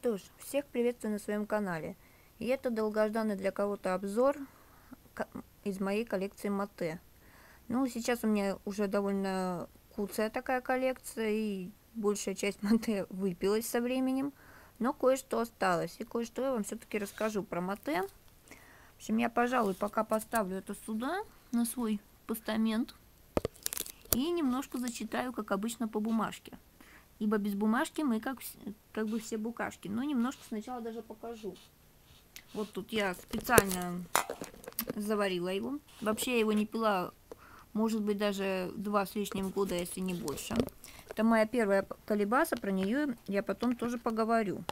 Что ж, всех приветствую на своем канале. И это долгожданный для кого-то обзор из моей коллекции мате. Ну, сейчас у меня уже довольно куцая такая коллекция, и большая часть мате выпилась со временем. Но кое-что осталось, и кое-что я вам все-таки расскажу про мате. В общем, я, пожалуй, пока поставлю это сюда, на свой постамент, и немножко зачитаю, как обычно, по бумажке. Ибо без бумажки мы как бы все букашки. Но немножко сначала даже покажу. Вот тут я специально заварила его. Вообще я его не пила, может быть, даже 2 с лишним года, если не больше. Это моя первая колебаса, про нее я потом тоже поговорю.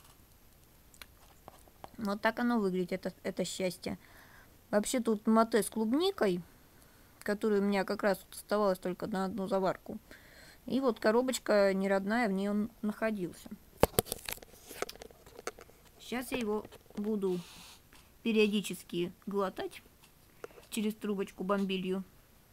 Вот так оно выглядит, это счастье. Вообще тут мате с клубникой, которая у меня как раз оставалась только на одну заварку. И вот коробочка неродная, в ней он находился. Сейчас я его буду периодически глотать через трубочку бомбилью.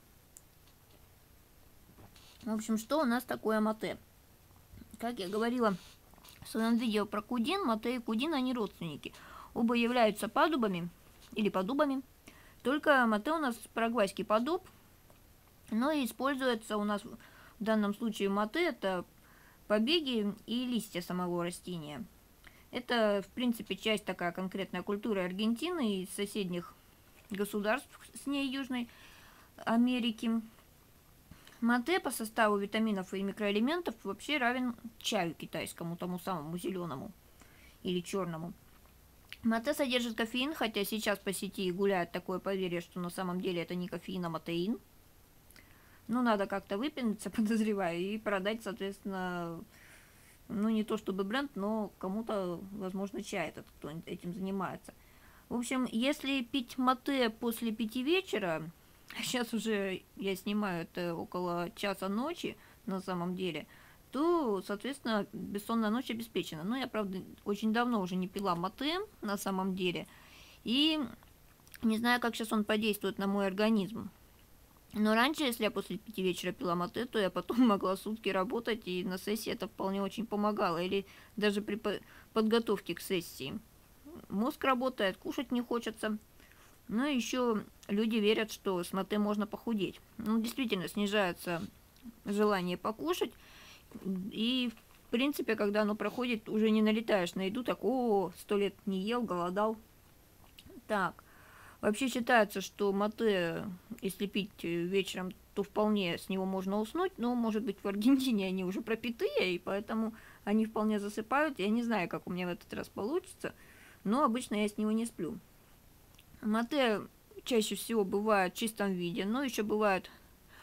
В общем, что у нас такое мате? Как я говорила в своем видео про кудин, мате и кудин, они родственники. Оба являются падубами или подубами. Только мате у нас парагвайский подуб, но и используется у нас в данном случае мате это побеги и листья самого растения. Это, в принципе, часть такая конкретная культуры Аргентины и соседних государств с ней Южной Америки. Мате по составу витаминов и микроэлементов вообще равен чаю китайскому, тому самому зеленому или черному. Мате содержит кофеин, хотя сейчас по сети гуляет такое поверье, что на самом деле это не кофеин, а матеин. Ну, надо как-то выпендриться, подозреваю, и продать, соответственно, ну, не то чтобы бренд, но кому-то, возможно, чай этот, кто этим занимается. В общем, если пить мате после 5 вечера, сейчас уже я снимаю это около часа ночи, на самом деле, то, соответственно, бессонная ночь обеспечена. Но я, правда, очень давно уже не пила мате, на самом деле, и не знаю, как сейчас он подействует на мой организм. Но раньше, если я после 5 вечера пила мате, то я потом могла сутки работать, и на сессии это вполне очень помогало. Или даже при подготовке к сессии. Мозг работает, кушать не хочется. Но еще люди верят, что с мате можно похудеть. Ну, действительно, снижается желание покушать. И, в принципе, когда оно проходит, уже не налетаешь на еду, так, о, 100 лет не ел, голодал. Так. Вообще считается, что мате, если пить вечером, то вполне с него можно уснуть, но, может быть, в Аргентине они уже пропитые, и поэтому они вполне засыпают. Я не знаю, как у меня в этот раз получится, но обычно я с него не сплю. Мате чаще всего бывает в чистом виде, но еще бывает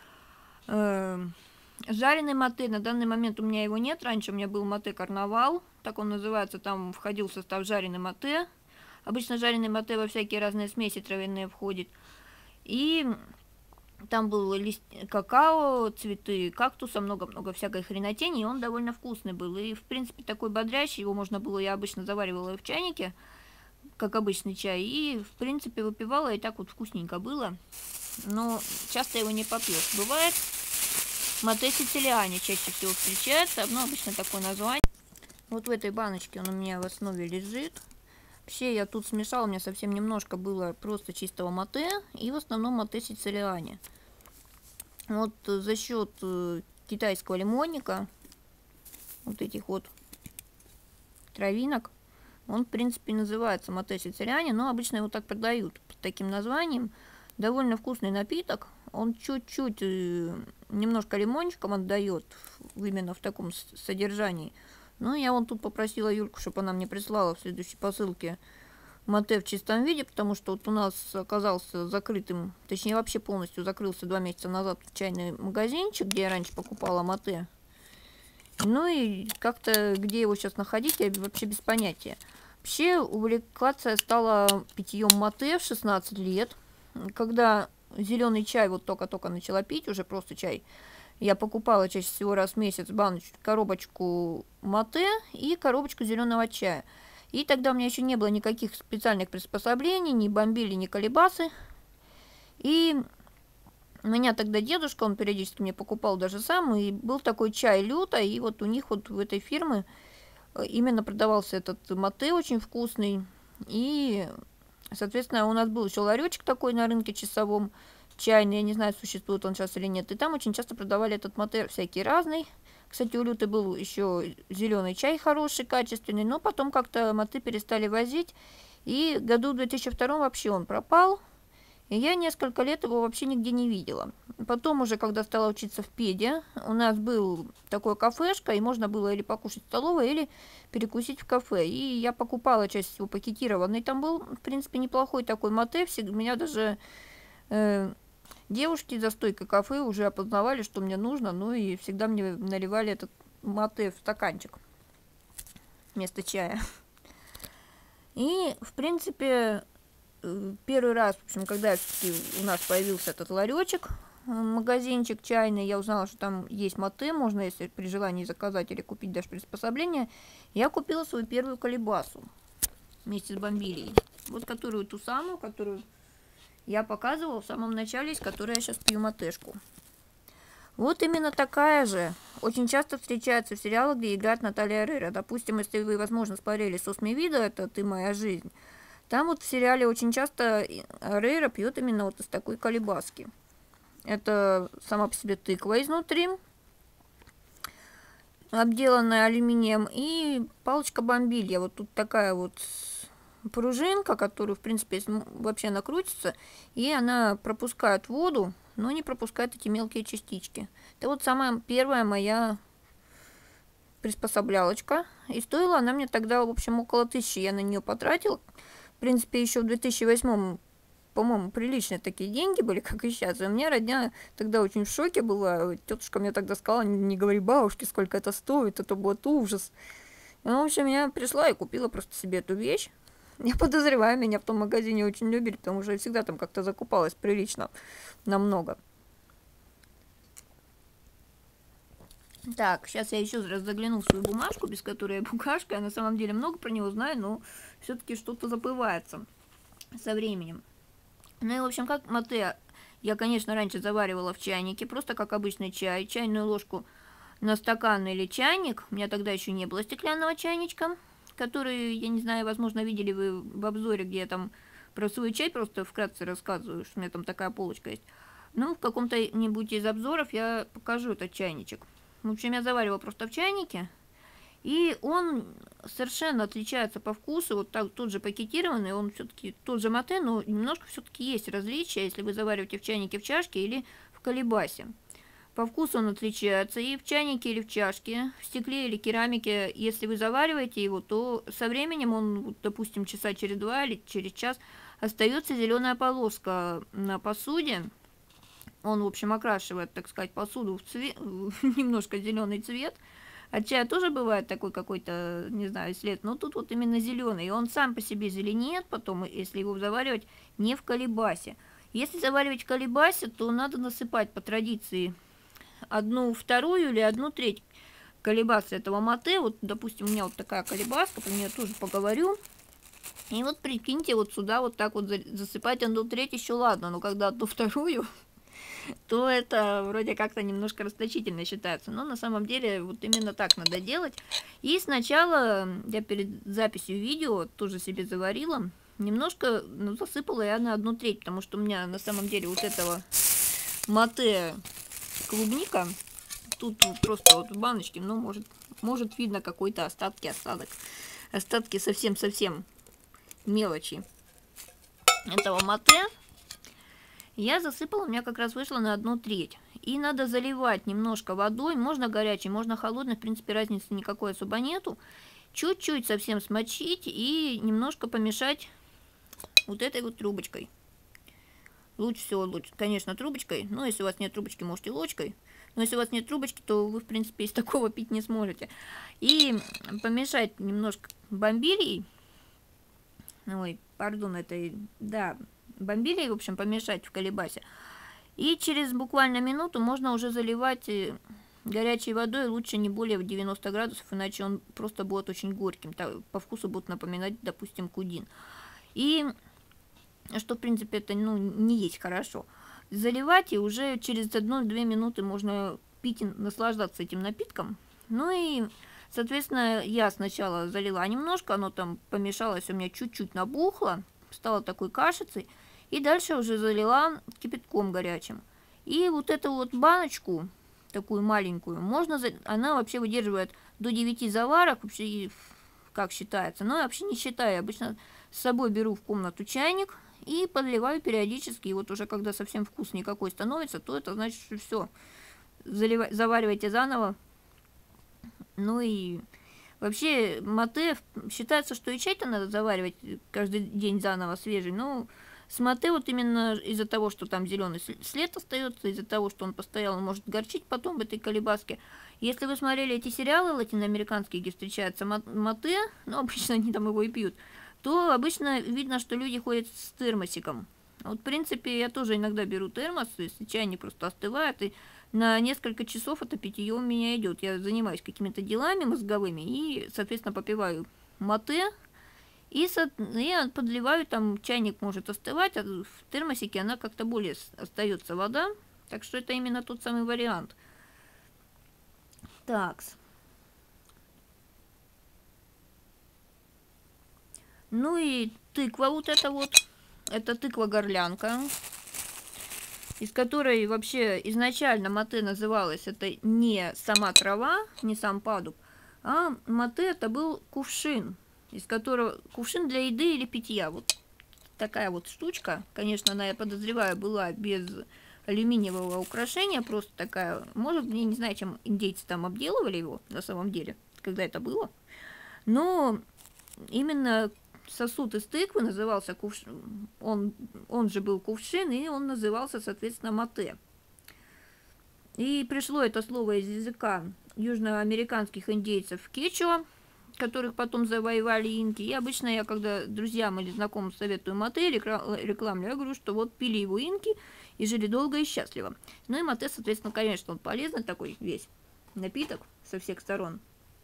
жареный мате. На данный момент у меня его нет, раньше у меня был мате карнавал, так он называется, там входил в состав жареный мате. Обычно жареный мате во всякие разные смеси травяные входит. И там был лист какао, цветы кактуса, много-много всякой хренотени, и он довольно вкусный был. И, в принципе, такой бодрящий, его можно было, я обычно заваривала в чайнике, как обычный чай, и, в принципе, выпивала, и так вот вкусненько было. Но часто его не попьешь. Бывает мате сицилиане чаще всего встречается, но обычно такое название. Вот в этой баночке он у меня в основе лежит. Вообще я тут смешала, у меня совсем немножко было просто чистого мате и в основном мате сицилиане. Вот за счет китайского лимонника, вот этих вот травинок, он в принципе называется мате сицилиане, но обычно его так продают под таким названием. Довольно вкусный напиток, он чуть-чуть, немножко лимончиком отдает именно в таком содержании. Ну, я вон тут попросила Юльку, чтобы она мне прислала в следующей посылке мате в чистом виде, потому что вот у нас оказался закрытым, точнее вообще полностью закрылся 2 месяца назад чайный магазинчик, где я раньше покупала мате. Ну и как-то, где его сейчас находить, я вообще без понятия. Вообще увлекаться я стала питьем мате в 16 лет, когда зеленый чай вот только-только начала пить, уже просто чай. Я покупала чаще всего раз в месяц коробочку мате и коробочку зеленого чая. И тогда у меня еще не было никаких специальных приспособлений, ни бомбили, ни колебасы. И у меня тогда дедушка, он периодически мне покупал даже сам, и был такой чай люто, и вот у них вот в этой фирме именно продавался этот мате очень вкусный. И, соответственно, у нас был еще ларечек такой на рынке часовом, чайный, я не знаю, существует он сейчас или нет. И там очень часто продавали этот мате всякий разный. Кстати, у Люты был еще зеленый чай хороший, качественный, но потом как-то мате перестали возить. И году в 2002 вообще он пропал. И я несколько лет его вообще нигде не видела. Потом уже, когда стала учиться в педе, у нас был такой кафешка, и можно было или покушать в столовой, или перекусить в кафе. И я покупала чаще всего пакетированный. Там был, в принципе, неплохой такой мате. У меня даже девушки за стойкой кафе уже опознавали, что мне нужно. Ну и всегда мне наливали этот мате в стаканчик вместо чая. И, в принципе, первый раз, в общем, когда у нас появился этот ларечек, магазинчик чайный, я узнала, что там есть мате, можно, если при желании заказать или купить даже приспособление. Я купила свою первую колебасу вместе с бомбилией. Вот которую, ту самую, которую я показывала в самом начале, из которой я сейчас пью матешку. Вот именно такая же. Очень часто встречается в сериалах, где играет Наталья Орейро. Допустим, если вы, возможно, смотрели «Сос ми вида», это «Ты моя жизнь», там вот в сериале очень часто Орейро пьет именно вот из такой колебаски. Это сама по себе тыква изнутри, обделанная алюминием, и палочка бомбилья. Вот тут такая вот пружинка, которую, в принципе, вообще она крутится, и она пропускает воду, но не пропускает эти мелкие частички. Это вот самая первая моя приспособлялочка. И стоила она мне тогда, в общем, около 1000 я на нее потратила. В принципе, еще в 2008, по-моему, приличные такие деньги были, как и сейчас. И у меня родня тогда очень в шоке была. Тетушка мне тогда сказала: не говори бабушке, сколько это стоит, это будет ужас. И, в общем, я пришла и купила просто себе эту вещь. Я подозреваю, меня в том магазине очень любили, потому что я всегда там как-то закупалась прилично, намного. Так, сейчас я еще раз загляну в свою бумажку, без которой я букашка. Я на самом деле много про него знаю, но все-таки что-то забывается со временем. Ну и, в общем, как мате я, конечно, раньше заваривала в чайнике, просто как обычный чай. Чайную ложку на стакан или чайник. У меня тогда еще не было стеклянного чайничка, который, я не знаю, возможно, видели вы в обзоре, где я там про свой чай просто вкратце рассказываю, что у меня там такая полочка есть. Ну, в каком-то-нибудь из обзоров я покажу этот чайничек. В общем, я заваривала просто в чайнике, и он совершенно отличается по вкусу. Вот так, тот же пакетированный, он все-таки тот же мате, но немножко все-таки есть различия, если вы завариваете в чайнике в чашке или в колебасе. По вкусу он отличается и в чайнике или в чашке, в стекле или керамике. Если вы завариваете его, то со временем он, допустим, часа через 2 или через час остается зеленая полоска на посуде. Он, в общем, окрашивает, так сказать, посуду в цвет, немножко зеленый цвет. От чая тоже бывает такой какой-то, не знаю, след, но тут вот именно зеленый. И он сам по себе зеленеет потом, если его заваривать не в колебасе. Если заваривать в колебасе, то надо насыпать по традиции 1/2 или 1/3 колебасы этого мате. Вот, допустим, у меня вот такая колебаска, про нее тоже поговорю. И вот прикиньте, вот сюда вот так вот засыпать 1/3 еще ладно, но когда 1/2, то это вроде как-то немножко расточительно считается. Но на самом деле вот именно так надо делать. И сначала я перед записью видео тоже себе заварила. Немножко, ну, засыпала я на 1/3, потому что у меня на самом деле вот этого мате клубника, тут просто вот в баночке, ну, может видно какой-то осадок. Остатки совсем-совсем мелочи этого мате. Я засыпала, у меня как раз вышло на 1/3. И надо заливать немножко водой, можно горячей, можно холодной, в принципе, разницы никакой особо нету. Чуть-чуть совсем смочить и немножко помешать вот этой вот трубочкой. Лучше всего, конечно, трубочкой, но если у вас нет трубочки, можете ложкой. Но если у вас нет трубочки, то вы, в принципе, из такого пить не сможете. И помешать немножко бомбилей. Ой, пардон, это, да, бомбилей, в общем, помешать в колебасе. И через буквально минуту можно уже заливать горячей водой, лучше не более в 90 градусов, иначе он просто будет очень горьким. По вкусу будет напоминать, допустим, кудин. И что, в принципе, это, ну, не есть хорошо. Заливать, и уже через 1-2 минуты можно пить и наслаждаться этим напитком. Ну и Соответственно, я сначала залила немножко, оно там помешалось, у меня чуть-чуть набухло, стало такой кашицей. И дальше уже залила кипятком горячим. И вот эту вот баночку, такую маленькую, она вообще выдерживает до 9 заварок, вообще, как считается. Но я вообще не считаю, я обычно с собой беру в комнату чайник и подливаю периодически. И вот уже когда совсем вкус никакой становится, то это значит, что все, заваривайте заново. Ну и вообще мате, считается, что и чай-то надо заваривать каждый день заново свежий, но с мате вот именно из-за того, что там зеленый след остается, из-за того, что он постоянно может горчить потом в этой колебаске. Если вы смотрели эти сериалы латиноамериканские, где встречается мате, ну обычно они там его и пьют, то обычно видно, что люди ходят с термосиком. Вот в принципе я тоже иногда беру термос, если чай не просто остывает, и на несколько часов это питье у меня идет. Я занимаюсь какими-то делами мозговыми и, соответственно, попиваю мате. И я подливаю, там чайник может остывать, а в термосике она как-то более остается вода. Так что это именно тот самый вариант. Такс. Ну и тыква вот эта вот. Это тыква-горлянка, из которой вообще изначально мате называлось, это не сама трава, не сам падуб, а мате это был кувшин, из которого кувшин для еды или питья. Вот такая вот штучка. Конечно, она, я подозреваю, была без алюминиевого украшения, просто такая. Может, я не знаю, чем индейцы там обделывали его на самом деле, когда это было. Но именно сосуд из тыквы назывался кувшин, он же был кувшин, и он назывался, соответственно, мате. И пришло это слово из языка южноамериканских индейцев кечуа, которых потом завоевали инки. И обычно я, когда друзьям или знакомым советую мате, рекламлю, я говорю, что вот пили его инки и жили долго и счастливо. Ну и мате, соответственно, конечно, он полезный такой весь напиток со всех сторон.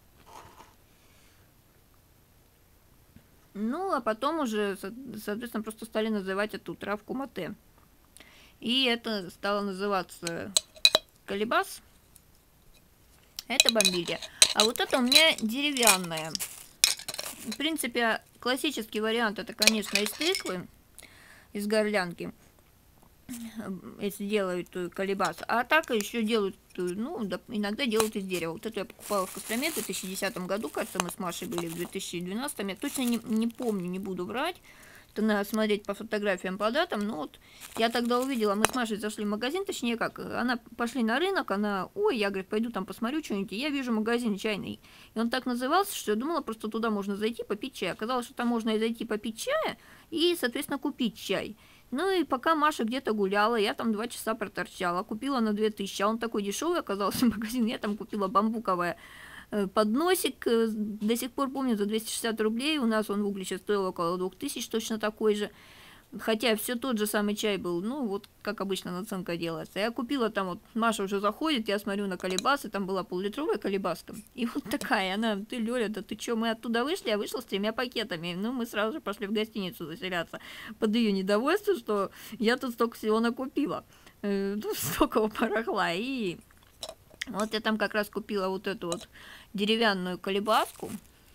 Ну, а потом уже, соответственно, просто стали называть эту травку мате. И это стало называться колебас. Это бомбилья. А вот это у меня деревянная. В принципе, классический вариант это, конечно, из тыквы, из горлянки, если делают колебас. А так еще делают, ну, иногда делают из дерева. Вот эту я покупала в Костроме в 2010 году, кажется, мы с Машей были в 2012. Я точно не помню, не буду врать. Это надо смотреть по фотографиям, по датам. Но вот я тогда увидела, мы с Машей зашли в магазин, точнее как, она пошли на рынок, ой, я, говорит, пойду там посмотрю что-нибудь, и я вижу магазин чайный. И он так назывался, что я думала, просто туда можно зайти попить чай. Оказалось, что там можно и зайти попить чая, и, соответственно, купить чай. Ну и пока Маша где-то гуляла, я там 2 часа проторчала, купила на 2000, а он такой дешевый оказался магазин, я там купила бамбуковое подносик, до сих пор помню, за 260 рублей, у нас он в Угличе стоил около 2000, точно такой же, хотя все тот же самый чай был, ну вот как обычно наценка делается. Я купила там, вот Маша уже заходит, я смотрю на колебасы, там была пол-литровая колебаска, и вот такая, она, ты, Лёля, да ты чё, мы оттуда вышли, я вышла с 3 пакетами, ну мы сразу же пошли в гостиницу заселяться, под ее недовольство, что я тут столько всего накупила, столько порохла, и вот я там как раз купила вот эту вот деревянную колебаску,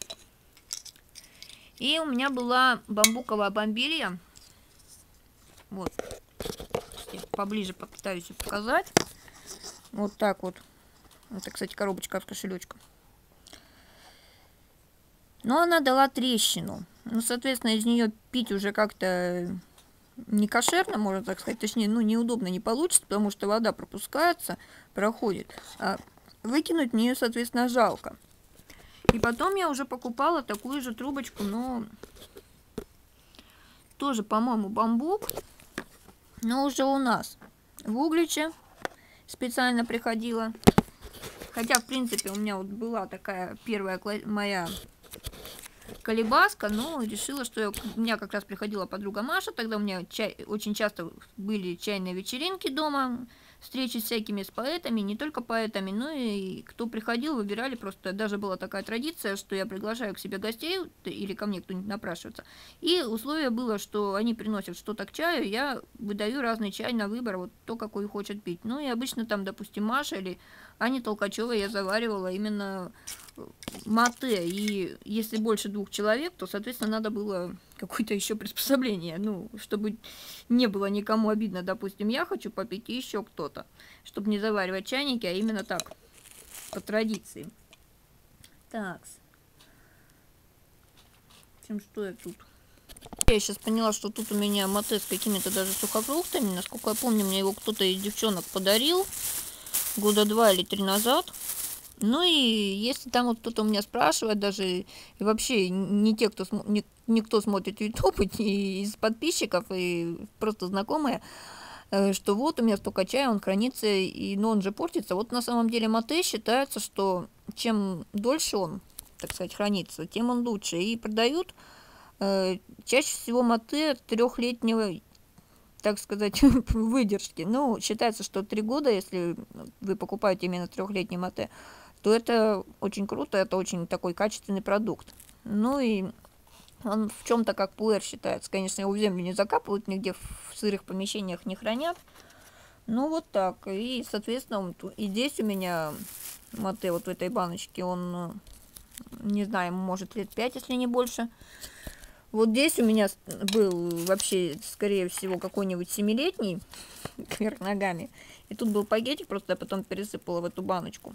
и у меня была бамбуковая бомбилья. Вот, поближе попытаюсь показать. Вот так вот. Это, кстати, коробочка с кошелечком. Но она дала трещину. Ну, соответственно, из нее пить уже как-то не кошерно, можно так сказать. Точнее, ну, неудобно не получится, потому что вода пропускается, проходит. А выкинуть в нее, соответственно, жалко. И потом я уже покупала такую же трубочку, но тоже, по-моему, бамбук. Но уже у нас в Угличе специально приходила. Хотя, в принципе, у меня вот была такая первая моя колебаска, но решила, что у меня как раз приходила подруга Маша. Тогда у меня очень часто были чайные вечеринки дома встречи с всякими с поэтами, не только поэтами, но и кто приходил, выбирали. Просто даже была такая традиция, что я приглашаю к себе гостей или ко мне кто-нибудь напрашивается. И условие было, что они приносят что-то к чаю, я выдаю разный чай на выбор, вот то, какой хочет пить. Ну и обычно там, допустим, Маша или Аня Толкачева я заваривала именно мате. И если больше 2 человек, то, соответственно, надо было какое-то еще приспособление, ну, чтобы не было никому обидно. Допустим, я хочу попить и еще кто-то, чтобы не заваривать чайники, а именно так, по традиции. Так. В общем, что я тут? Я сейчас поняла, что тут у меня мате с какими-то даже сухофруктами. Насколько я помню, мне его кто-то из девчонок подарил года 2 или 3 назад. Ну и если там вот кто-то у меня спрашивает, даже и вообще не те, кто никто смотрит YouTube, и из подписчиков, и просто знакомые, что вот у меня столько чая, он хранится, но он же портится. Вот на самом деле мате считается, что чем дольше он, так сказать, хранится, тем он лучше. И продают чаще всего мате 3-летнего, так сказать, выдержки. Ну, считается, что 3 года, если вы покупаете именно 3-летний мате, то это очень круто, это очень такой качественный продукт. Ну и он в чем-то как пуэр считается. Конечно, его в землю не закапывают, нигде в сырых помещениях не хранят. Ну вот так. И, соответственно, и здесь у меня мате вот в этой баночке, он, не знаю, может лет 5, если не больше. Вот здесь у меня был вообще, скорее всего, какой-нибудь 7-летний кверх ногами. И тут был пакетик, просто я потом пересыпала в эту баночку.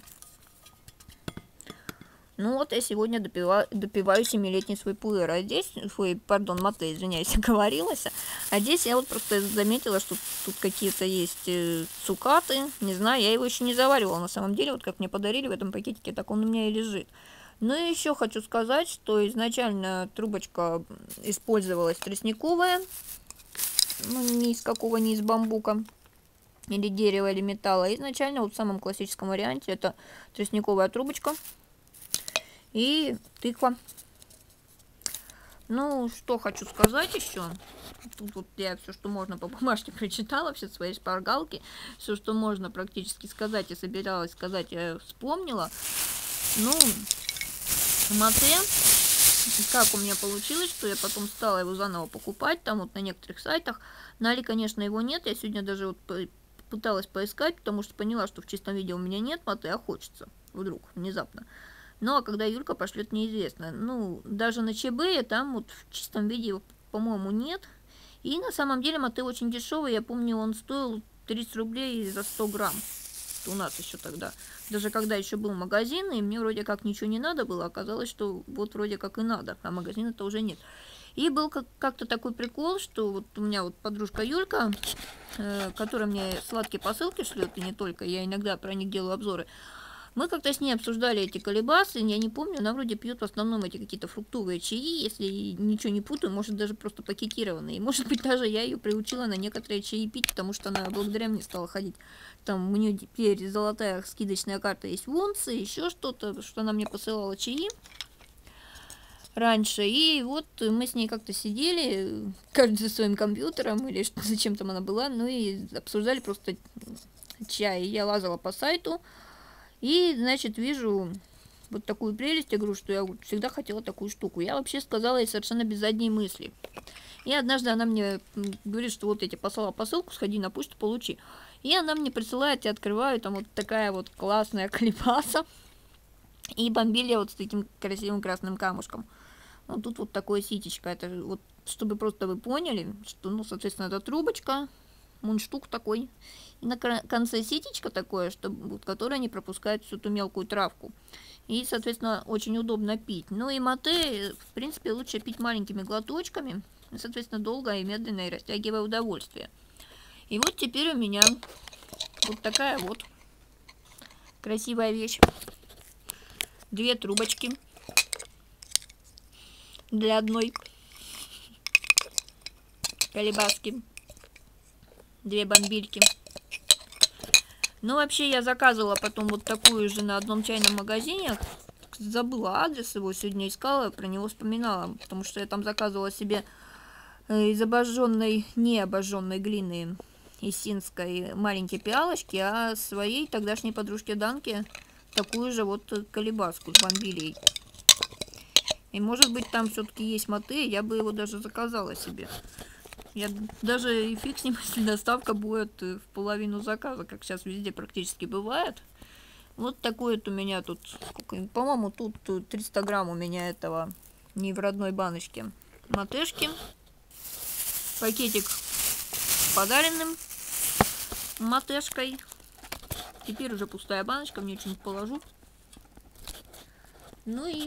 Ну вот я сегодня допиваю 7-летний свой пуэр, а здесь, мате, извиняюсь, оговорилась. А здесь я вот просто заметила, что тут какие-то есть цукаты, не знаю, я его еще не заваривала на самом деле, вот как мне подарили в этом пакетике, так он у меня и лежит. Ну и еще хочу сказать, что изначально трубочка использовалась тростниковая, ну ни из какого, ни из бамбука или дерева, или металла. Изначально вот в самом классическом варианте это тростниковая трубочка и тыква. Ну, что хочу сказать еще. Тут вот я все, что можно по бумажке прочитала, все свои шпаргалки. Все, что можно практически сказать и собиралась сказать, я вспомнила. Ну, мате, как у меня получилось, что я потом стала его заново покупать. Там вот на некоторых сайтах. На Али, конечно, его нет. Я сегодня даже вот пыталась поискать, потому что поняла, что в чистом виде у меня нет мате, а хочется вдруг, внезапно. Ну, а когда Юлька пошлет, неизвестно. Ну, даже на ЧБ там вот в чистом виде его, по-моему, нет. И на самом деле мате очень дешевый. Я помню, он стоил 30 рублей за 100 грамм. У нас еще тогда. Даже когда еще был магазин, и мне вроде как ничего не надо было, оказалось, что вот вроде как и надо, а магазина-то уже нет. И был как-то такой прикол, что вот у меня вот подружка Юлька, которая мне сладкие посылки шлет, и не только, я иногда про них делаю обзоры. Мы как-то с ней обсуждали эти колебасы, я не помню, она вроде пьет в основном эти какие-то фруктовые чаи, если ничего не путаю, может даже просто пакетированные. И может быть даже я ее приучила на некоторые чаи пить, потому что она благодаря мне стала ходить. Там у нее теперь золотая скидочная карта есть в Унце, еще что-то, что она мне посылала чаи раньше. И вот мы с ней как-то сидели, каждый за своим компьютером, или зачем там она была, ну и обсуждали просто чай. Я лазала по сайту. И, значит, вижу вот такую прелесть, я говорю, что я всегда хотела такую штуку. Я вообще сказала ей совершенно без задней мысли. И однажды она мне говорит, что вот я тебе послала посылку, сходи на почту, получи. И она мне присылает, я открываю, там вот такая вот классная колебаса. И бомбилья вот с таким красивым красным камушком. Ну, тут вот такое ситечко. Это вот, чтобы просто вы поняли, что, ну, соответственно, это трубочка, мундштук такой. И на конце ситечко такое, вот, которое не пропускает всю ту мелкую травку. И, соответственно, очень удобно пить. Ну и мате, в принципе, лучше пить маленькими глоточками. И, соответственно, долго и медленно, и растягивая удовольствие. И вот теперь у меня вот такая вот красивая вещь. 2 трубочки для одной колебаски. 2 бомбильки. Ну, вообще, я заказывала потом вот такую же на одном чайном магазине. Забыла адрес его, сегодня искала, про него вспоминала. Потому что я там заказывала себе из обожженной, не обожженной глины из синской маленькие пиалочки, а своей тогдашней подружке Данке такую же вот колебаску с бомбилей. И может быть там все-таки есть мате, я бы его даже заказала себе. Я даже и фиг с ним, если доставка будет в половину заказа, как сейчас везде практически бывает. Вот такой вот у меня тут, по-моему, тут 300 грамм у меня этого не в родной баночке матешки. Пакетик с подаренным матешкой. Теперь уже пустая баночка, мне что-нибудь положу. Ну и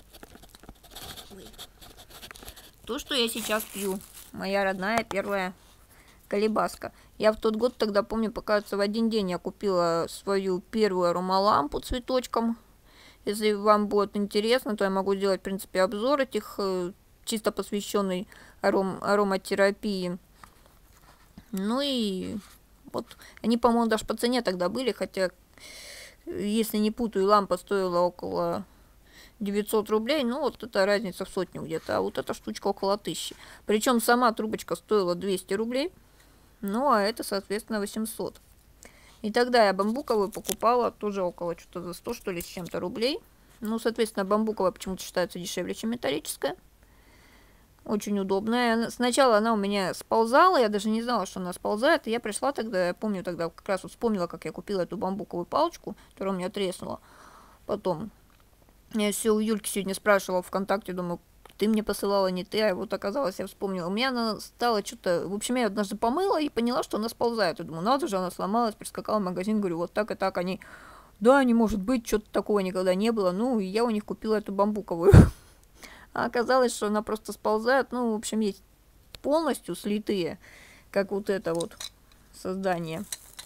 то, что я сейчас пью. Моя родная первая колебаска. Я в тот год тогда, помню, показывается, в один день я купила свою первую аромалампу цветочком. Если вам будет интересно, то я могу сделать, в принципе, обзор этих, чисто посвященный ароматерапии. Ну и вот, они, по-моему, даже по цене тогда были, хотя, если не путаю, лампа стоила около 900 рублей, ну вот это разница в сотню где-то, а вот эта штучка около 1000. Причем сама трубочка стоила 200 рублей, ну а это, соответственно, 800. И тогда я бамбуковую покупала тоже около что-то за 100, что ли, с чем-то рублей. Ну, соответственно, бамбуковая почему-то считается дешевле, чем металлическая. Очень удобная. Сначала она у меня сползала, я даже не знала, что она сползает. И я пришла тогда, я помню, тогда как раз вот вспомнила, как я купила эту бамбуковую палочку, которая у меня треснула. Потом я все у Юльки сегодня спрашивала ВКонтакте, думаю, ты мне посылала, не ты, а вот оказалось, я вспомнила. У меня она стала что-то... В общем, я однажды помыла и поняла, что она сползает. Я думаю, надо же, она сломалась, прискакала в магазин, говорю, вот так и так. Они, да, не может быть, что-то такого никогда не было. Ну, и я у них купила эту бамбуковую. А оказалось, что она просто сползает. Ну, в общем, есть полностью слитые, как вот это вот создание.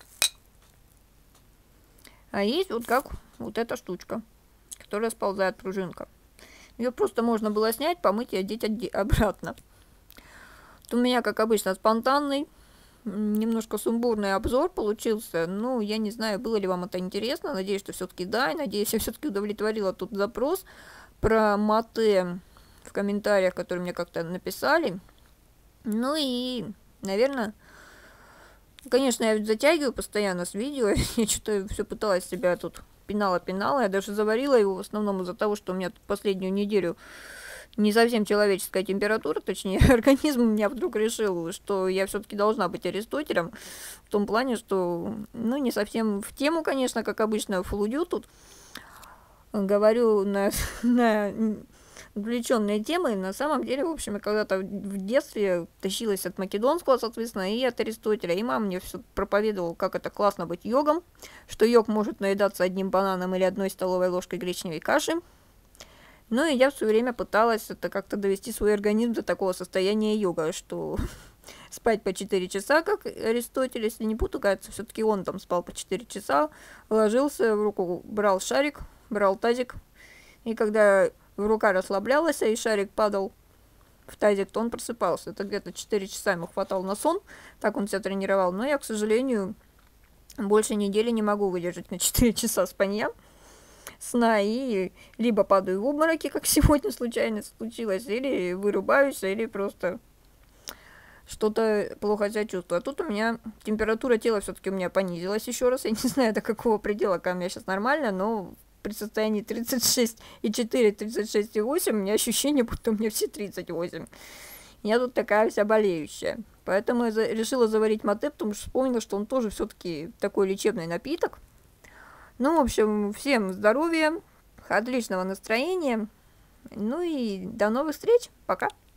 А есть вот как вот эта штучка, которая сползает, пружинка. Ее просто можно было снять, помыть и одеть обратно. Вот у меня, как обычно, спонтанный, немножко сумбурный обзор получился. Ну, я не знаю, было ли вам это интересно. Надеюсь, что все-таки да. И надеюсь, я все-таки удовлетворила тут запрос про мате в комментариях, которые мне как-то написали. Ну и, наверное, конечно, я затягиваю постоянно с видео. Я что-то все пыталась себя тут пинала. Я даже заварила его в основном из-за того, что у меня тут последнюю неделю не совсем человеческая температура, точнее, организм у меня вдруг решил, что я все-таки должна быть Аристотелем, в том плане, что, ну, не совсем в тему, конечно, как обычно, флудю тут, говорю на увлеченные темы. На самом деле, в общем, я когда-то в детстве тащилась от македонского, соответственно, и от Аристотеля. И мама мне все проповедовала, как это классно быть йогом, что йог может наедаться одним бананом или одной столовой ложкой гречневой каши. Ну и я все время пыталась это как-то довести свой организм до такого состояния йога, что спать по 4 часа, как Аристотель, если не путаю, кажется, все-таки он там спал по 4 часа, ложился, в руку брал шарик, брал тазик, и когда рука расслаблялась, и шарик падал в тазик, то он просыпался. Это где-то 4 часа ему хватало на сон, так он себя тренировал. Но я, к сожалению, больше недели не могу выдержать на 4 часа спанья сна, и либо падаю в обмороки, как сегодня случайно случилось, или вырубаюсь, или просто что-то плохо себя чувствую. А тут у меня температура тела все-таки у меня понизилась еще раз. Я не знаю, до какого предела, когда у меня сейчас нормально, но при состоянии 36,4, 36,8 у меня ощущение, будто у меня все 38. Я тут такая вся болеющая. Поэтому я решила заварить мате, потому что вспомнила, что он тоже все-таки такой лечебный напиток. Ну, в общем, всем здоровья, отличного настроения. Ну и до новых встреч. Пока.